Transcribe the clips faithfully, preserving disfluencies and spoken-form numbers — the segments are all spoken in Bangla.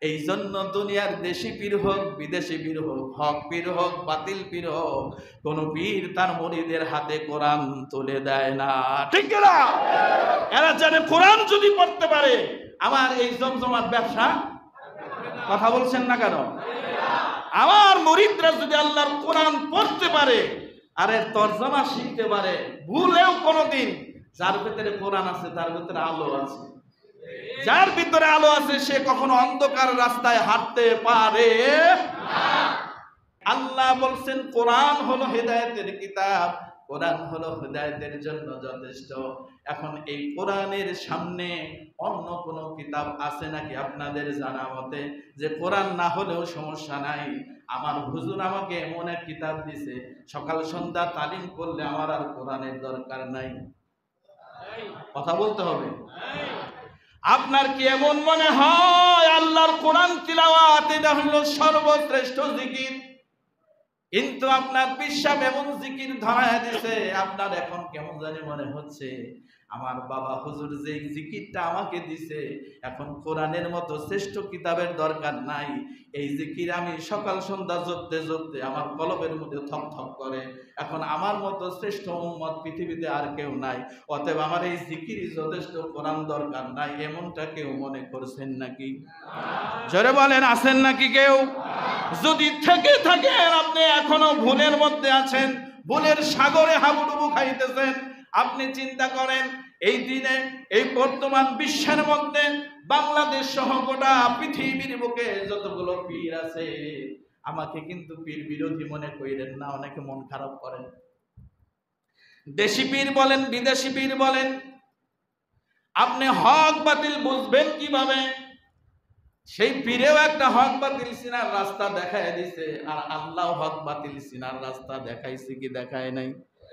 এই জন্য দুনিয়ার দেশি পীর হোক বিদেশি পীর হোক, হক পীর হোক বাতিল পীর হোক, কোন পীর তার মুরিদের হাতে কোরআন তুলে দেয় না। ঠিক না? এরা জানে কোরআন যদি পড়তে পারে আমার এই জমজমার ব্যবসা। কথা বলছেন না কেন? আমার মুরিদরা যদি আল্লাহর কোরআন পড়তে পারে আর এর তরজমা শিখতে পারে, ভুলেও কোনোদিন যার ভিতরে কোরআন আছে তার ভিতরে আলো আছে, যার ভিতরে আলো আছে সে কখনো অন্ধকার রাস্তায় হাঁটতে পারে না। আল্লাহ বলছেন কোরআন হলো হেদায়েতের কিতাব, কোরআন হলো হেদায়েতের জন্য যথেষ্ট। এখন এই কোরআনের সামনে অন্য কোন কিতাব আছে নাকি আপনাদের জানা মতে যে কোরআন না হলেও সমস্যা নাই? আমার হুজুর আমাকে এমন এক কিতাব দিছে, সকাল সন্ধ্যা তালিম করলে আমার আর কোরআনের দরকার নাই। কথা বলতে হবে। আপনার কি এমন মনে হয় আল্লাহর কোরআন তিলাওয়াত এটা হলো সর্বশ্রেষ্ঠ জিকির? কিন্তু আপনার পিসাব এমন জিকির ধরায় দিছে, আপনার এখন কেমন জানি মনে হচ্ছে আমার বাবা হুজুর যে জিকিরটা আমাকে দিছে, এখন কোরআনের মতো শ্রেষ্ঠ কিতাবের দরকার নাই। এই জিকির আমি সকাল সন্ধ্যা জপতে জপতে আমার কলবের মধ্যে থক থক করে। এখন আমার মতো শ্রেষ্ঠ উম্মত পৃথিবীতে আর কেউ নাই, অতএব আমার এই জিকিরই যথেষ্ট, কোরআন দরকার নাই। এমনটা কেউ মনে করছেন নাকি? জোরে বলেন, আছেন নাকি কেউ? যদি থেকে থাকেন আপনি এখনো ভুলের মধ্যে আছেন, ভুলের সাগরে হাবুডুবু খাইতেছেন। আপনি চিন্তা করেন এই দিনে এই বর্তমান বিশ্বের মধ্যে বাংলাদেশ সহ গোটা পৃথিবীর বুকে যতগুলো পীর আছে, আমাকে কিন্তু পীর বিরোধী মনে করেন না, অনেকে মন খারাপ করেন। দেশি পীর বলেন বিদেশি পীর বলেন, আপনি হক বাতিল বুঝবেন কিভাবে? সেই পীরেও একটা হক বাতিল চিনার রাস্তা দেখায় দিছে, আর আল্লাহ হক বাতিল চিনার রাস্তা দেখাইছে কি দেখায় নাই?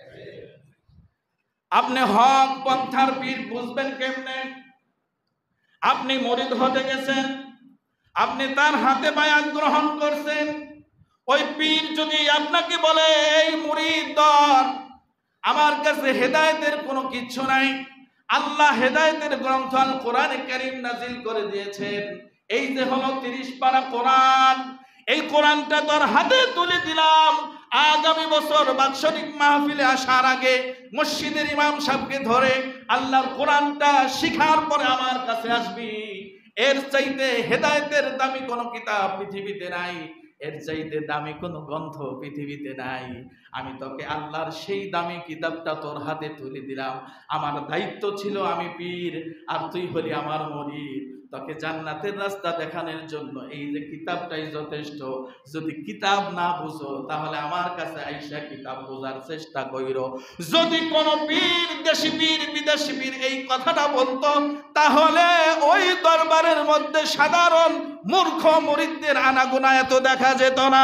আপনি হক পন্থার পীর বুঝবেন কেমনে? আপনি মুরিদ হতে গেছেন, আপনি তার হাতে বায়াত গ্রহণ করছেন। ওই পীর যদি আপনাকে বলে এই মুরিদ দর, আমার কাছে হেদায়েতের কোনো কিচ্ছু নাই, আল্লাহ হেদায়েতের গ্রন্থ আল কোরআনে কারীম নাজিল করে দিয়েছেন, এই যে হলো তিরিশ পারা কোরআন, এই কোরআনটা তোর হাতে তুলে দিলাম, আগামী বছর বাৎসরিক মাহফিলে আসার আগে মসজিদের ইমাম সাহেবকে ধরে আল্লাহর কোরআনটা শিখার পরে আমার কাছে আসবি। এর চাইতে হেদায়েতের দামি কোনো কিতাব পৃথিবীতে নাই, এর চাইতে দামি কোনো গ্রন্থ পৃথিবীতে নাই। আমি তোকে আল্লাহর সেই দামি কিতাবটা তোর হাতে তুলে দিলাম। আমার দায়িত্ব ছিল আমি পীর আর তুই হলি আমার মুরিদ, তোকে জান্নাতের রাস্তা দেখানোর জন্য এই যে কিতাবটাই যথেষ্ট। যদি কিতাব না বুঝো তাহলে আমার কাছে আইসা কিতাব বোঝার চেষ্টা কইরো। যদি কোন পীর দেশি পীর বিদেশি পীর এই কথাটা বলতো তাহলে ওই দরবারের মধ্যে সাধারণ মূর্খ মুরিদদের আনাগোনা এত দেখা যেত না।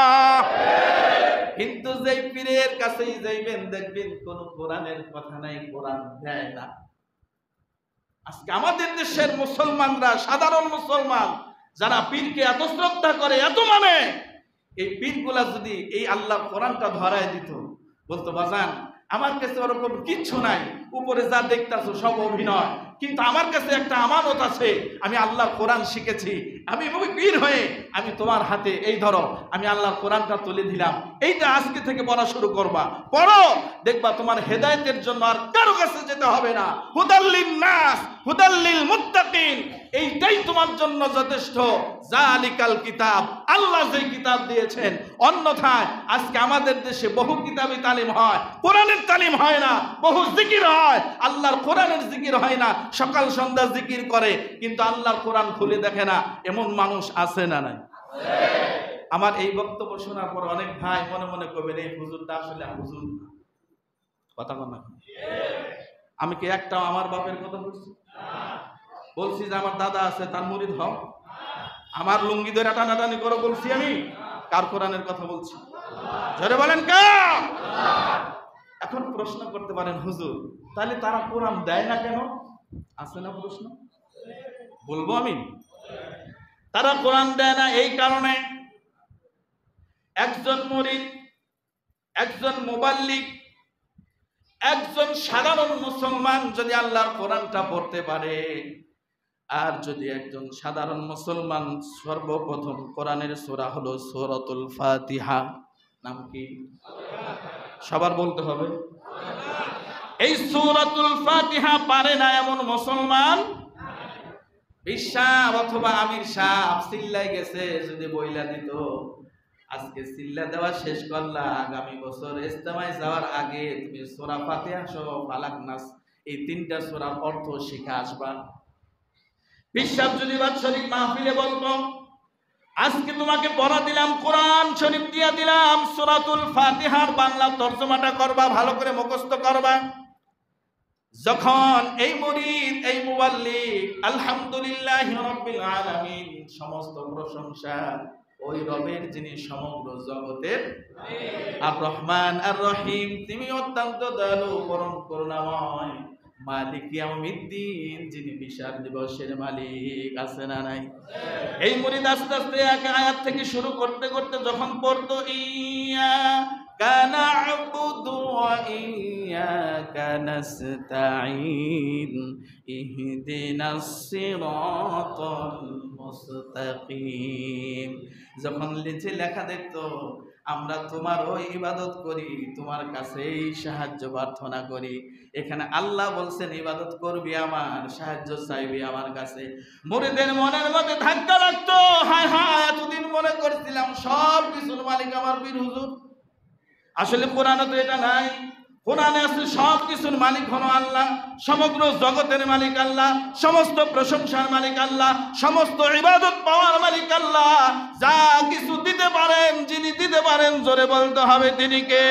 কিন্তু যেই পীরের কাছেই যাইবেন দেখবেন কোন কোরআনের কথা নাই, কোরআন দেয় না। আজকে আমাদের দেশের মুসলমানরা, সাধারণ মুসলমান যারা পীরকে এত শ্রদ্ধা করে এত মানে, এই পীরগুলা যদি এই আল্লাহর কোরআনটা ধরায় দিত, বলতো বাজান আমার কাছে ওরকম কিচ্ছু নাই, উপরে যা দেখতেছো সব অভিনয়, কিন্তু আমার কাছে একটা আমানত আছে, আমি আল্লাহর কোরআন শিখেছি, আমি পীর হয়ে আমি তোমার হাতে এই ধরো আমি আল্লাহর কোরআনটা তুলে দিলাম, এইটা আজকে থেকে পড়া শুরু করবা, পড়ো, দেখবা তোমার হেদায়েতের জন্য আর কারো কাছে যেতে হবে না। হুদাল্লিন নাস হুদাল্লিল মুত্তাকিন, এইটাই তোমার জন্য যথেষ্ট। জালিকাল কিতাব, আল্লাহ যে কিতাব দিয়েছেন। অন্যথায় আজকে আমাদের দেশে বহু কিতাবি তালিম হয়, কোরআনের তালিম হয় না, বহু জিকির হয়, আল্লাহর কোরআনের জিকির হয় না। সকাল সন্ধ্যা জিকির করে কিন্তু আল্লাহর কোরআন খুলে দেখে না, এমন মানুষ আছে না নাই? আমার এই বক্তব্য শোনার পর অনেক ভাই মনে মনে করবেন এই হুজুরটা আসলে হুজুর না। কথা বল না। আমি কি একটা আমার বাপের কথা বলছি? বলছি যে আমার দাদা আছে তার মুরিদ হও, আমার লুঙ্গি ধরে টানাটানি করো বলছি? আমি কার কোরআনের কথা বলছি? জোরে বলেন কার? এখন প্রশ্ন করতে পারেন হুজুর তাহলে তারা কোরআন দেয় না কেন? আছে না প্রশ্ন? বলবো আমি তারা কোরআন দেয় না এই কারণে, একজন মুরিদ, একজন মুবাল্লিগ, একজন সাধারণ মুসলমান যদি আল্লাহর কোরআনটা পড়তে পারে, আর যদি একজন সাধারণ মুসলমান সর্বপ্রথম কোরআনের সূরা হলো সূরাতুল ফাতিহা, নাম কি? সবার বলতে হবে। এই সূরাতুল ফাতিহা পারে না এমন মুসলমান বিশ্বাস অথবা আমির সাহেব চিল্লাই গেছে যদি বইলা দিত আজকে চিল্লা দেওয়া শেষ করলা, আগামী বছর ইজতেমায় যাওয়ার আগে তুমি সূরা ফাতিহা সহ ফালাক নাস এই তিনটা সূরার অর্থ শিখে আসবা। বিশ্বাস যদি বাৎসরিক মাহফিলে বলবো আজকে তোমাকে পড়া দিলাম, কোরআন শরীফ দিয়া দিলাম, সূরাতুল ফাতিহার বাংলা তরজমাটা করবা, ভালো করে মুখস্থ করবা। যখন এই মুরিদ এই মুবাল্লিগ আলহামদুলিল্লাহি রাব্বিল আলামিন, সমস্ত প্রশংসা ওই রবের যিনি সমগ্র জগতের আর রহমান আর রহিম, তিনি অত্যন্ত দয়ালু পরম করুণাময়, মালিক ইয়াউমিদ্দিন, যিনি বিচার দিবসের মালিক, আছে না নাই? এই মুরিদ আস্তে আস্তে এক আয়াত থেকে শুরু করতে করতে যখন পড়তো ইয়্যাকা না'বুদু ওয়া ইয়্যাকা নাস্তাঈন ইহদিনাস সিরাতাল মুস্তাকিম, যখন লিখে লেখা দেখতো আমরা তোমার ওই ইবাদত করি, তোমার কাছেই সাহায্য প্রার্থনা করি, এখানে আল্লাহ বলছেন ইবাদত করবি আমার, সাহায্য চাইবি আমার কাছে। মুরিদের মনের মধ্যে ধাক্কা লাগতো, হায় হায় এতদিন মনে করছিলাম সব কিছুর মালিক আমার পীর হুজুর, আসলে কোরআনে তো এটা নাই। কোরআনে আছে সব কিছুর মালিক হলো আল্লাহ, সমগ্র জগতের মালিক আল্লাহ, সমস্ত প্রশংসার মালিক আল্লাহ, সমস্ত ইবাদত পাওয়ার মালিক আল্লাহ, যা কিছু দিতে পারেন, যিনি দিতে পারেন জোরে বলতে হবে তিনি কে।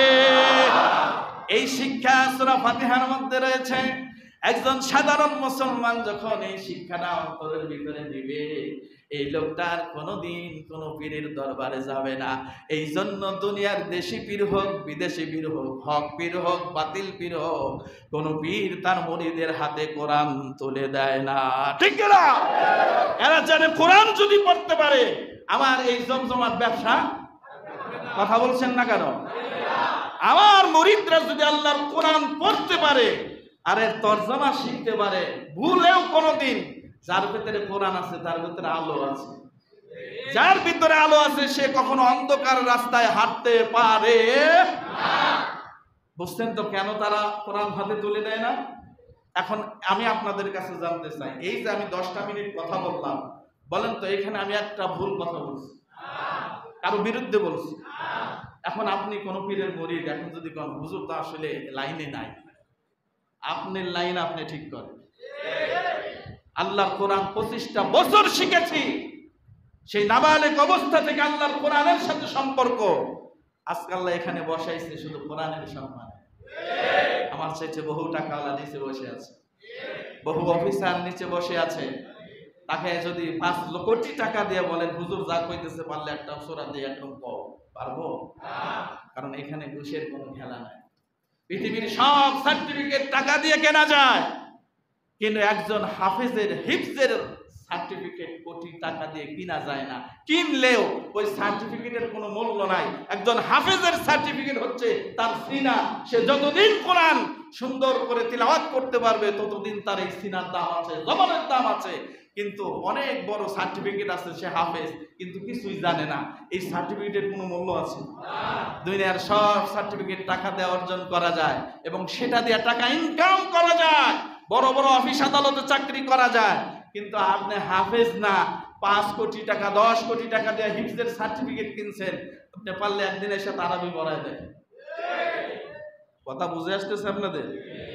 এই শিক্ষা সূরা ফাতিহার মধ্যে রয়েছে। একজন সাধারণ মুসলমান যখন এই শিক্ষাটা অন্তরের ভিতরে দিবে, এই লোকটার কোনোদিন কোনো পীরের দরবারে যাবে না। এই জন্য দুনিয়ার দেশি পীর হোক বিদেশি পীর হোক, হক পীর হোক বাতিল পীর হোক, কোন পীর তার মুরিদের হাতে কোরআন তুলে দেয় না, ঠিক না? এরা জানে কোরআন যদি পড়তে পারে আমার এই জমজমাট ব্যবসা, কথা বলছেন না কেন? আমার মুরিদরা যদি আল্লাহর কোরআন পড়তে পারে আর এর তরজমা শিখতে পারে, ভুলেও কোনোদিন যার ভিতরে কোরআন আছে তার ভিতরে আলো আছে, যার ভিতরে আলো আছে সে কখনো অন্ধকার রাস্তায় হাঁটতে পারে না। বুঝছেন তো কেন তারা কোরআন হাতে তুলে দেয় না? এখন আমি আপনাদের কাছে জানতে চাই, এই যে আমি দশটা মিনিট কথা বললাম, বলেন তো এখানে আমি একটা ভুল কথা বলছি, কারো বিরুদ্ধে বলছি? এখন আপনি কোন পীরের মুরিদ, এখন যদি কোন হুজুর তো আসলে লাইনে নাই, আপনার লাইন আপনি ঠিক করেন। আল্লাহর কোরআন পঁচিশটা বছর শিখেছি, সেই নাবালেক অবস্থা থেকে আল্লাহর কোরআনের সাথে সম্পর্ক। আজকে আল্লাহ এখানে বসাইছে শুধু কোরআনের সম্মান। আমার চাইতে বহু টাকাওয়ালা নিচে বসে আছে, বহু অফিসার নিচে বসে আছে। তাকে যদি পাঁচ কোটি টাকা দিয়ে বলেন হুজুর যা কইতেছে পারলে একটা সূরা দিয়ে একদম কও, পারবো? কারণ এখানে ঘুষের কোনো খেলা নাই। পৃথিবীর সব সার্টিফিকেট টাকা দিয়ে কেনা যায়, কিন্তু একজন হাফেজের হিফজের সার্টিফিকেট কোটি টাকা দিয়ে কিনা যায় না। কিনলেও ওই সার্টিফিকেটের কোনো মূল্য নাই। একজন হাফেজের সার্টিফিকেট হচ্ছে তার সিনা, সে যতদিন কোরআন সুন্দর করে তিলাওয়াত করতে পারবে ততদিন তার এই সিনার দাম আছে, জবানের দাম আছে। কিন্তু অনেক বড় সার্টিফিকেট আছে, সে হাফেজ কিন্তু কিছুই জানে না, এই সার্টিফিকেটের কোনো মূল্য আছে? দুনিয়ার সব সার্টিফিকেট টাকা দিয়ে অর্জন করা যায় এবং সেটা দিয়ে টাকা ইনকাম করা যায়, বড় বড় অফিস আদালতে চাকরি করা যায়। কিন্তু আপনি হাফেজ না, পাঁচ কোটি টাকা দশ কোটি টাকা দিয়ে হিফজের সার্টিফিকেট কিনছেন, আপনি পারলে একদিন এসে তারাবি পড়ায় দেয়। কথা বুঝে আসতেছে আপনাদের?